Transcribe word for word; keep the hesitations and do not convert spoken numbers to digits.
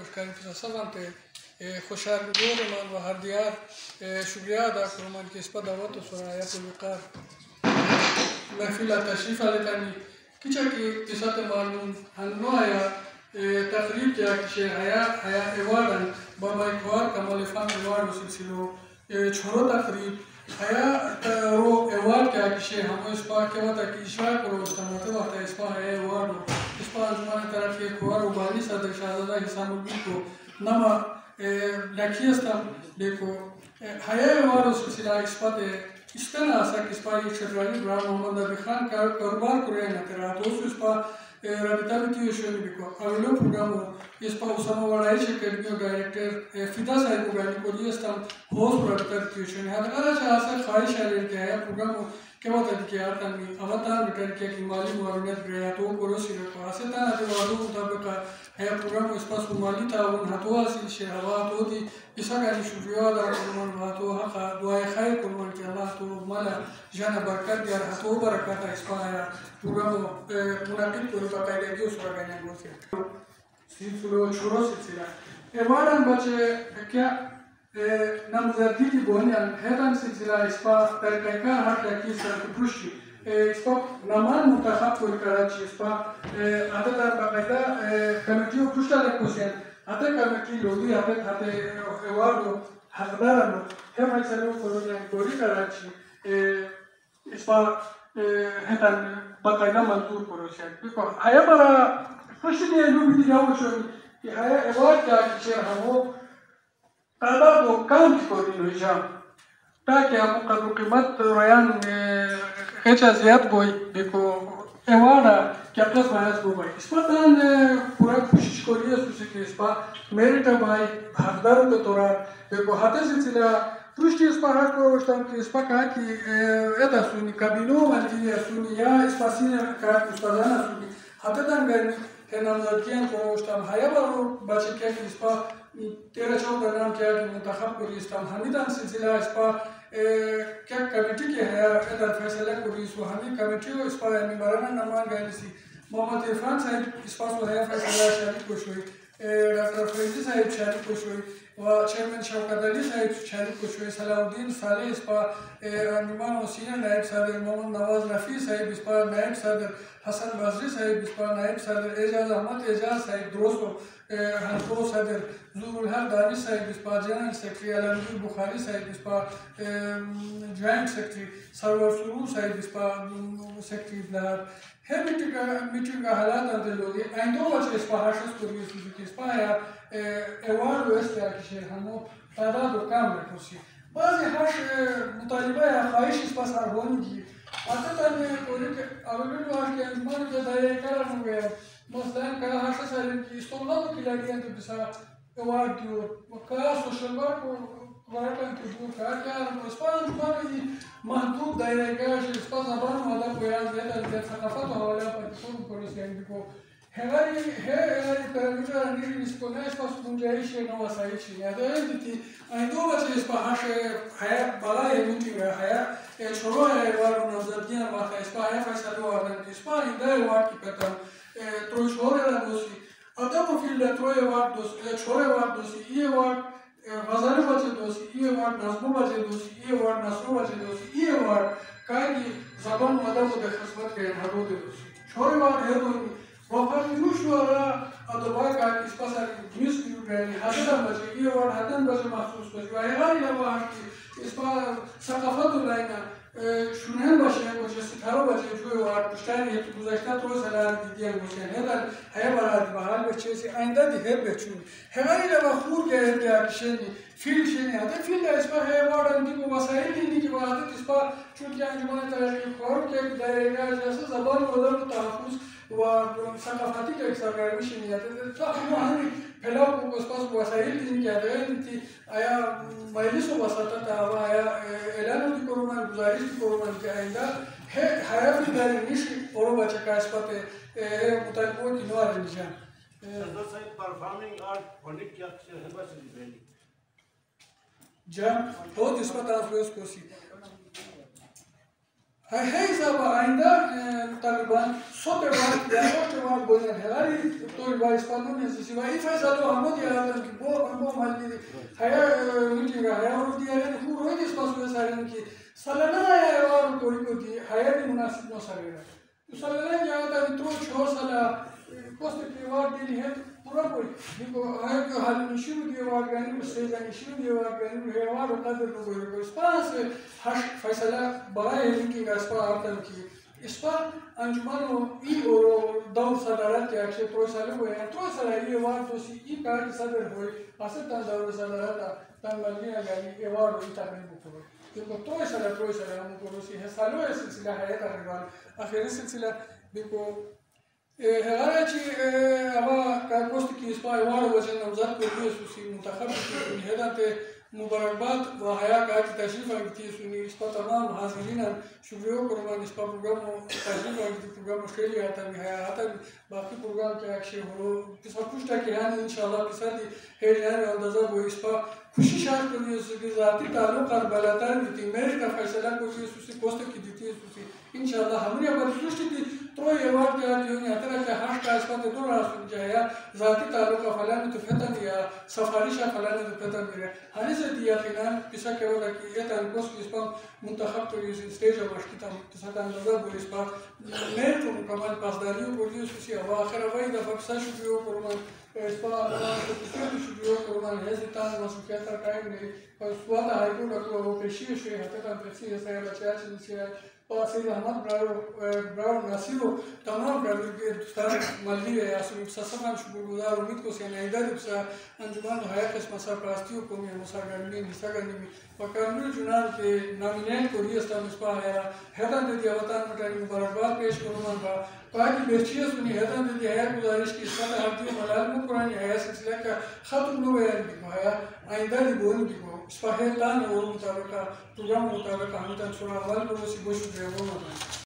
شکاری فرستادم که خوشحالگوی من و هر دیار شکریه ادا کنم که اسپا دعوت و سرایت و بقار محفل تشریف آلیدانی کیچه که قصت معلوم هنو آیا تقریب کیا کشه هیا هیا ایوارن با مایکوار کمال فهم ایوار و سلسلو چهارو تقریب هیا رو ایوار کیا کشه همو اسپا که وقتا که اشوار کرو استماته وقتا اسپا هیا ایوار و اسپا انجمان طرفی کوار و بانی صدر شهزاده حسام الدین کو نما لکی استم دیکھو هیا ایوار و سلسله اسپا استنا اسا که اسپا یک شدرانی برای محمد عبی خان کاربار کرده نترا تو اسپا رابطه بتیو شونی بکو اولو پروگرامو اسپا اسامه وڑائی شکرگیو ڈائریکٹر فدا صاحب کو گانی کو دیستم ہوست رابطه بتیو شونی حد قرار چاہتا خواهش آلیر که هیا پروگرامو که وقتا دیگه آتن می آتان بتر که که مالی معاونت گریاتو کروسی رکو آسیتان آتی وادو مطابقا هیا پروگرامو اسپاس و مالی تاون حتو آسیل شه هوا تو دی ایسا گانی شکریو دا کرمان و حتو حقا دعای خیر کرمان که اللہ تو مالا جانا برکت بیار حتو برکتا اسپا هیا پروگرامو منعقد کنی با قیدگی و سرگانی گوزی سلسلو شروع سلسله ایواران بچه که نمزدی کی بونیان هدان سلسله اسپا در کار هر دکی سر پروشی اسپا نمان منتخب کوی کراچی اسپا آتا در باقاعده کمیتی و پروشتا لکوسیان آتا کمیتی لودی آتا آتا ایوارو حقدارانو هم ایسالو کلونیان کوری کراچی اسپا هدان باقاعده منظور پروشیان بکو هیا برا پروشی نیلو بیدی جاو شونی که هیا ایوار کیا کشیر همو تعداد و کام کنیم نجام تاکه همون قدر و قیمت رایان خیلی زیاد بوی بکو ایوارا که قسم هست بوی اسپا تان پورا کوشش کریه سوسی که اسپا میریتا بای حقدارو که تورا بکو حتی سلسله پروشتی اسپا حق کروشتم که اسپا کها که ایتا سونی کابینو منجیلی سونی یا اسپا سینه کها که استادانه سونی حتی تان گرمی که نمزدگیان کروشتم هیا برو بچه که اسپا तेरह चौदह नाम किया कि मुंतखब को इस्लाम हमीदान सिलसिला इस पर क्या कमेटी के है इधर फैसला को रिसो हमी कमेटी को इस पर निबारना नमान गए सी मोहम्मद इरफान साहब इस पर सो है फैसला शादी को शुई डॉक्टर फैजी साहब शादी को शुई व चेयरमैन शौकत अली साहब शादी को शुई सलाउद्दीन साले इस पर निमान वसीना नायब सदर मोहम्मद नवाज रफी साहब इस पर नायब सदर हसन बजरी साहब इस पर नायब सदर एजाज अहमद एजाज साहब दोस्तों हल्को सदर ज़ुरुल हक दानी साहब इस पर जनरल सेक्रेटरी अलमगीर बुखारी साहब इस पर जॉइंट सेक्रेटरी सरवर सुरूर साहब इस पर सेक्रेटरी ब्लाड है मीटिंग का मीटिंग का हालात अंदर लोग आइंदो बच्चे इस पर हाशस को भी सुजुकी इस पर या एवार्ड वेस्ट या किसी हमो तादाद व काम रखो सी बाज़ हाश मुतालिबा या ख्वाहिश इस पर सारहोनी की आता तने कोई के अवेलेबल वार के अंजमान के दायरे कारण हुए مثلا که هر سال که استقلال و کلاریان تو بسا اوارد دیو و که سوشل ورک و ورکان تو دیو که که اسپان جمعی محدود دایره کاش اسپان زبان والا بیان زیاد از ثقافت و حواله پاکستان پروسیان بیکو هنگامی هنگامی پرمیتر انگیزی اسپانه اسپان گنجایش نواسایی چی نداره دیتی این دو بچه اسپان هاش حیات بالای میتی و حیات شروع ایوارو نزدیان وقت اسپان حیات فیصله واردن اسپان این دای وارد کی پتن تروی چهاره را دوستی آدم و فیل تروی وارد دوستی چهاره وارد دوستی ای وارد غزالی بچه دوستی ای وارد نظمو بچه دوستی ای وارد نصرو بچه دوستی ای وارد که زبان و ادب و به خدمت که حدود دوستی چهاره وارد هر دوی وقتی نوش وارا ادبای که اسپاس نیوز کیو گری حدن بچه ای وارد حدن بچه مخصوص بچه و هنگامی لبا هستی اسپاس ثقافت و لاینا شونهن باشه که ستاره باشه جوی وارد پشتری هیچ گذشته تو سلام دیدیم باشه هدر هیا برای بحال بچه سی آینده دیگر بچون هنگامی لبا خور که هر کشنی فیل شنی هده فیل در اسپا هیا وارد دیگه وسایل دیدی که وارد اسپا چون که انجمن ترقی کار که در ایران جلسه زبان مدرن و تحفظ و ثقافتی که اکثر میشنی هده تا همه همین پلاو کو اسپاس وسایل دیدی که هده دیتی آیا مجلس و وساطت آوا آیا اعلان دی کرومان گزارش دی کرومان که آینده حیات داری نیست اورو بچه که اسپات مطالبه کی نوار نشان Sir, sir, performing art honik kya hai bas dibeli. جام बहुत इस पर ट्रांसलेट कोसी है सब आइंदा तकरीबन सोते बार या सोते बार बोलने हलारी तो इस पानो में से सिवा इफा सालो हम दिया कि बो बो माली है मीटिंग है और दिया है को रोज इस पास में सारे की सलाना है और कोई को दी है भी मुनासिब न सारे तो सलाना जाता तो छो साला कोस्ट की वार दी है पूरा कोई देखो है जो हाल निशु दी वार गनी से निशु दी वार गनी है वार कदर को कोई स्पास हश फैसला बड़ा है कि इसका आतन की इस पर अंजुमन ई और दौर सदारत के अक्षय तो साल हुए हैं तो साल ये वार तो सी ई का सदर हुए असत दौर सदारत तन मलनी गनी ये वार इता में बुको देखो तो साल तो साल हम को सी है सालों ये सिलसिला है तकरीबन आखिरी सिलसिला देखो هغه أبا كاكوست كي إسبوع وارد وزن نوزات كوريوس وسي منتخب في هذا مباركات وحياة كات تشريف عندي سوني إسبوع تمام حاضرين شوفيو كرمان إسبوع برنامج تشريف عندي برنامج مشكلة هذا بهاي هذا باقي برنامج كأكشي هو بس كوشتا كيان إن شاء الله بس هذه هي يعني أندازة بو إسبوع खुशी शायद करिए उसके ज़ाती ताल्लुक और बलातार नीति मेरे का फैसला करिए उससे कोस्ट की दी थी उससे इंशाल्लाह हमने अब दृष्टि दी तो ये बात क्या जो नहीं आता है कि हाश का इसका तो दो रास्ते जाया ज़ाती ताल्लुक का फलाने तो फैता दिया सफारिशा फलाने तो फैता दिया हने से दिया कि ना पिसा क्या होगा कि ये ताल्लुक की इस पर मुंतखब करिए स्टेज और मश्की तम पिसा ताल्लुक वो इस पर मेरे तो मुकम्मल पासदारियों करिए उससे अब आखिर अब ये दफा पिसा शुक्रिया करूँगा इस पर तो पिसा भी शुक्रिया करूँगा है जितना मसुकिया का टाइम नहीं पर स्वाद आएगा ना तो वो पेशी से हते तक पेशी ऐसा है बच्चा से पासी रहमत ब्राउ ब्राउ नासिरो तमाम ब्राउ के दोस्तान मल्ली है आसुम ससमान शुक्रगुजार उम्मीद को से नहीं दर से अंजुमन हयात इस मसा प्रास्तियों को में मुसागरनी निसागरनी में वकालू जुनार के नामिनेट को रियासत में स्पा है हैदर दे दिया वतन मटाई मुबारकबाद पेश करूँ मैं पाकि बेचिए सुनी हैदर दे दिया है गुजारिश की साथ हफ्ते मलाल में पुरानी है सिलसिला का खत्म लो है है आइंदा भी बोल भी को स्पाहेलान और मुताबिक प्रोग्राम मुताबिक हम तक सुना वाल को सी बोश दे वो